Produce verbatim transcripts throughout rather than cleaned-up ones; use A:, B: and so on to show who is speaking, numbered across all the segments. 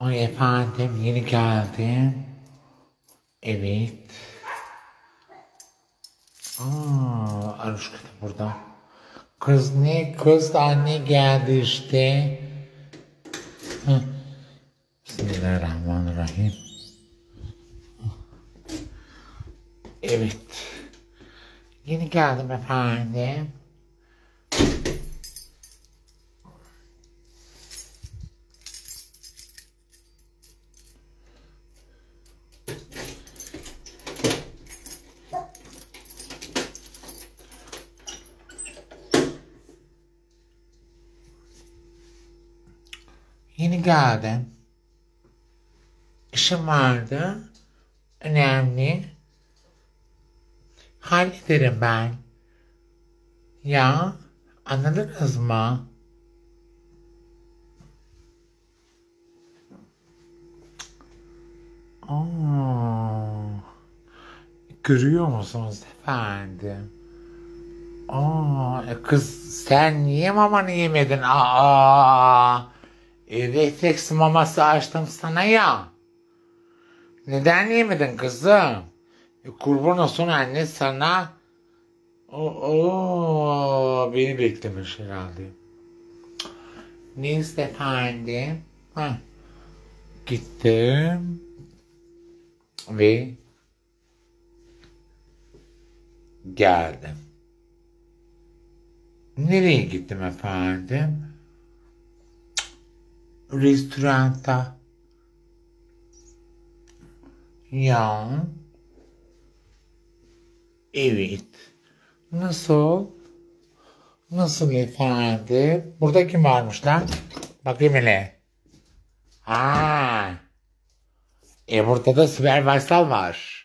A: Ay efendim yeni geldim. Evet. Aa, Aruşka da burada. Kız ne? Kız anne geldi işte. Hı. Bismillahirrahmanirrahim. Evet. Yeni geldim efendim. Yeni geldim. İşim vardı. Önemli. Hallederim ben. Ya anladınız mı? Aa, görüyor musunuz efendim? Aa, e kız sen niye mamanı yemedin? Aa, e, refleks maması açtım sana ya. Neden yemedin kızım? E, kurban olsun anne sana. Oo, beni beklemiş herhalde. Neyse efendim. Heh. Gittim. Ve geldim. Nereye gittim efendim? Restoranta. Ya. Evet. Nasıl? Nasıl efendim? Burada kim varmış lan? Bakayım hele. Ha. E burada da Sibel Baysal var.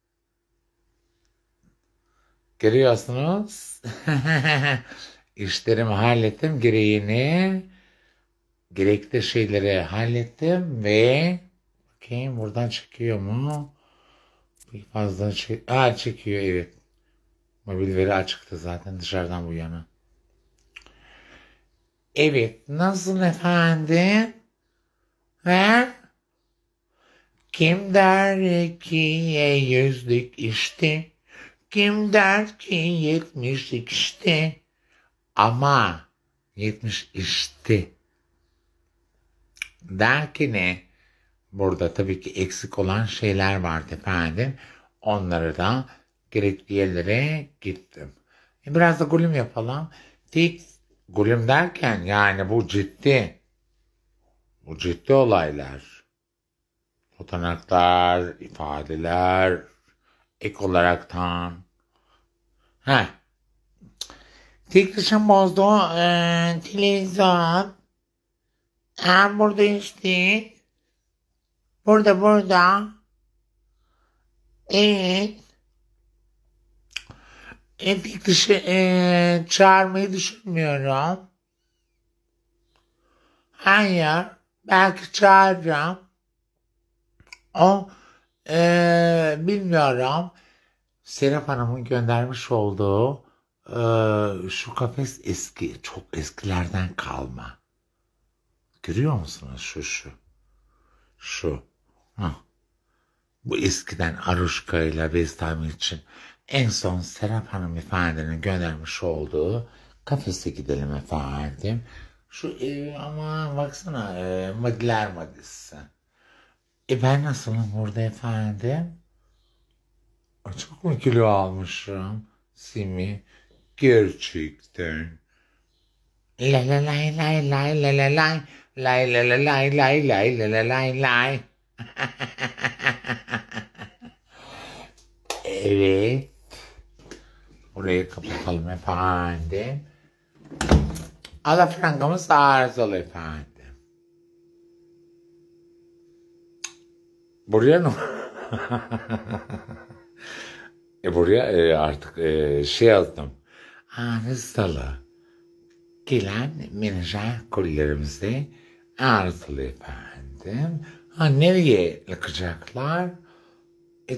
A: Görüyorsunuz. İşlerimi hallettim. Gereğini, gerekli şeyleri hallettim ve bakayım buradan çekiyor mu? Bir fazla çek Aa, çekiyor evet. Mobil veri açıktı zaten dışarıdan bu yana. Evet. Nasıl efendim? He? Kim der ki yüzlük işte? Kim der ki yetmişlik işte? Ama yetmiş işte. Der ki ne? Burada tabii ki eksik olan şeyler vardı efendim. Onları da gerekli yerlere gittim. E biraz da gülüm yapalım. Tek gülüm derken yani bu ciddi. Bu ciddi olaylar. Tutanaklar, ifadeler, ek olaraktan. Heh. Tek dışım bozdu. Ee, televizyon. Ha, burada işte. Burada burada. Evet. E, tek dışı e, çağırmayı düşünmüyorum. Hayır. Belki çağıracağım. O e, bilmiyorum. Serap Hanım'ın göndermiş olduğu e, şu kafes eski. Çok eskilerden kalma. Görüyor musunuz şu şu? Şu. Hah. Bu eskiden Aruşka ile Bestami için en son Serap Hanım efendinin göndermiş olduğu kafese gidelim efendim. Şu e, ama baksana e, Madiler Madisi. E ben nasılım burada efendim? Çok mu kilo almışım? Simi. Gerçekten. Lay lay lay lay lay lay lay lay lay lay lay lay lay lay lay lay lay. Evet. Orayı kapatalım efendim. Alafrangamız arızalı efendim. Buraya mı? e buraya e, artık e, şey yazdım. Arızalı. Gelen menajer kollerimize arızalı efendim. Ha nereye yakacaklar? E,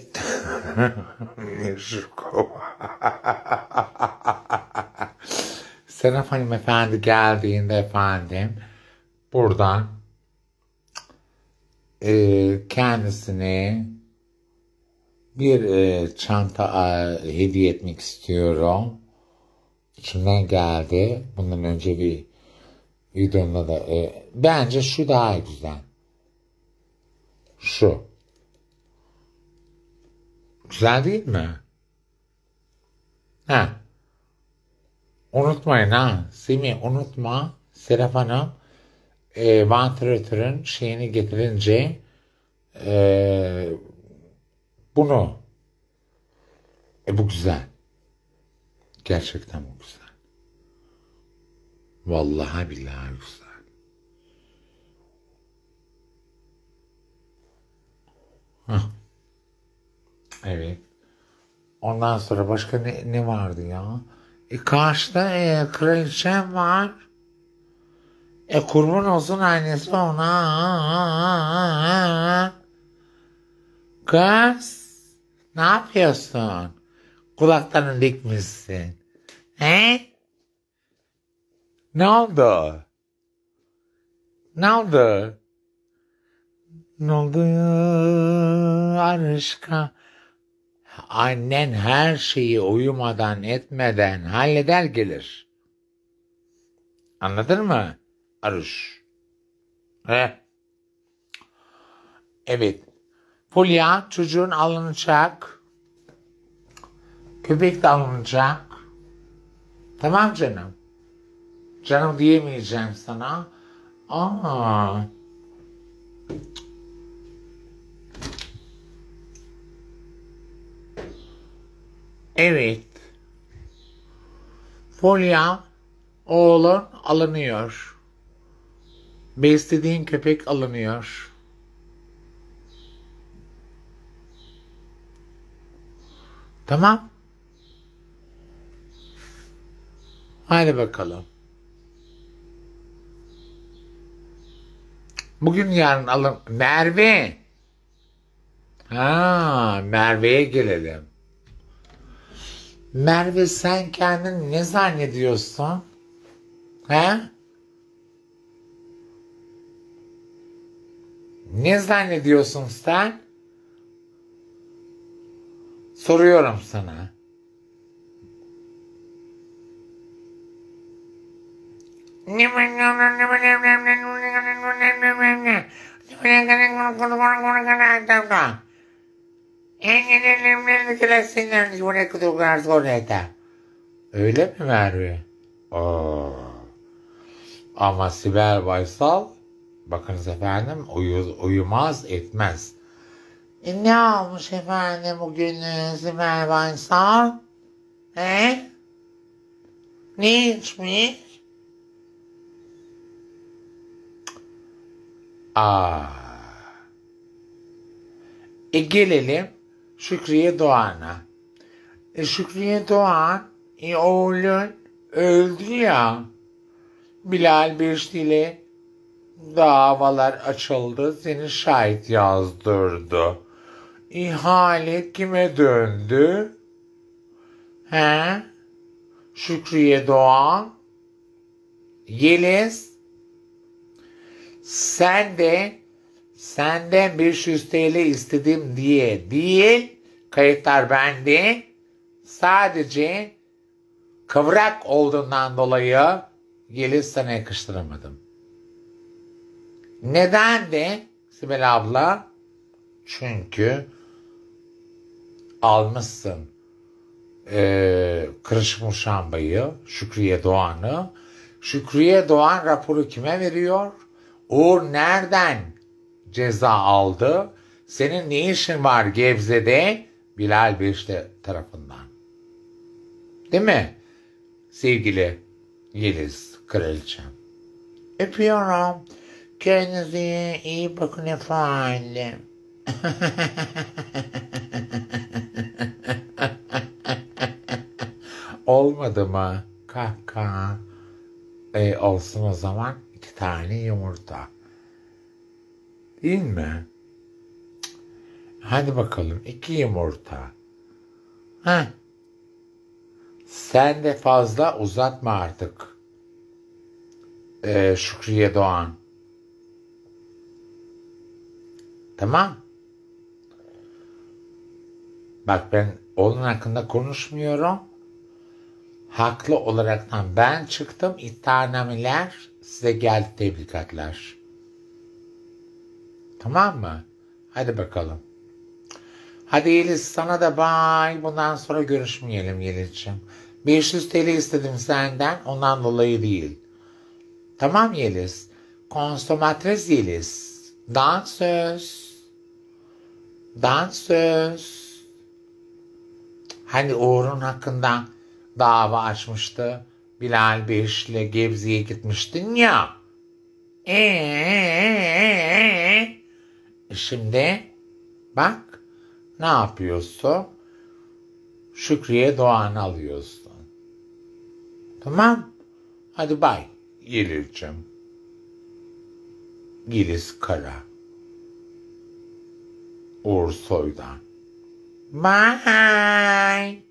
A: Serap Hanım efendi geldiğinde efendim buradan e, kendisine bir e, çanta e, hediye etmek istiyorum. İçimden geldi. Bundan önce bir videomda da e, bence şu daha güzel. Şu. Güzel değil mi? Ha. Unutmayın ha. Semih unutma. Serap Hanım e, vantilatörün şeyini getirince e, bunu e, bu güzel. Gerçekten bu güzel. Vallahi billahi güzel. Hah. Evet. Ondan sonra başka ne, ne vardı ya? E karşıda e, kraliçem var. E kurban olsun annesi ona. Kız. Ne yapıyorsun? Kulaklarını dikmişsin. He? Ne oldu? Ne oldu? Ne oldu Arışka? Annen her şeyi uyumadan etmeden halleder gelir. Anladın mı? Arış. He? Evet. Fulya çocuğun alınacak. Köpek de alınacak. Tamam canım. Canım diyemeyeceğim sana. Aa. Evet. Fulya oğlun alınıyor. Beslediğin köpek alınıyor. Tamam. Hadi bakalım. Bugün yarın alın. Merve. Ha, Merve'ye gelelim. Merve sen kendini ne zannediyorsun? He? Ne zannediyorsun sen? Soruyorum sana. Öyle mi Merve? Oo. Ama Sibel Baysal, bakınız efendim, uyu, uyumaz etmez. E ne olmuş efendim bugün Sibel Baysal? He? Ne içmiş? Aa. E gelelim Şükriye Doğan'a. E Şükriye Doğan, e oğlun öldü ya. Bilal Beşli ile davalar açıldı. Seni şahit yazdırdı. İhale kime döndü? He? Şükriye Doğan. Yeliz. Sen de senden beş yüz TL istedim diye değil. Kayıtlar bende. Sadece kıvrak olduğundan dolayı Yeliz sana yakıştıramadım. Neden de Sibel abla? Çünkü almışsın e, Kırış Muşamba'yı, Şükriye Doğan'ı. Şükriye Doğan raporu kime veriyor? Uğur nereden ceza aldı? Senin ne işin var Gebze'de? Bilal Beşli tarafından. Değil mi? Sevgili Yeliz Kraliçem. Öpüyorum. Kendinize iyi bakın efendim. Olmadı mı? Kahkaha. E, olsun o zaman iki tane yumurta. Değil mi? Hadi bakalım iki yumurta. Heh. Sen de fazla uzatma artık. Ee, Şükriye Doğan. Tamam. Bak ben onun hakkında konuşmuyorum. Haklı olaraktan ben çıktım. İddianameler size geldi, tebrikatlar. Tamam mı? Hadi bakalım. Hadi Yeliz, sana da bye. Bundan sonra görüşmeyelim Yeliz'ciğim. beş yüz T L istedim senden. Ondan dolayı değil. Tamam Yeliz. Konsomatres Yeliz. Dansöz. Dansöz. Hani Uğur'un hakkında dava açmıştı. Bilal Beş'le Gebze'ye gitmiştin ya. Eee, şimdi bak ne yapıyorsun? Şükriye Doğan'ı alıyorsun. Tamam. Hadi bay Yeliz'cim. Yeliz Kara. Uğur Soy'dan. Bye.